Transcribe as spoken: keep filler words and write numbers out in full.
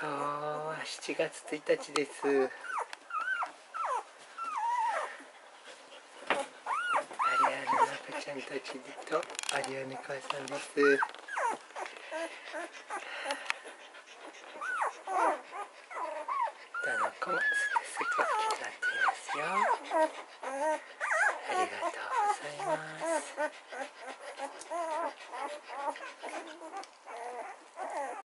今日はしちがつついたちです。アリアーヌの赤ちゃんたちとアリアーヌ母さんです。どの子もすくすく大きくなっていますよ。ありがとうございます。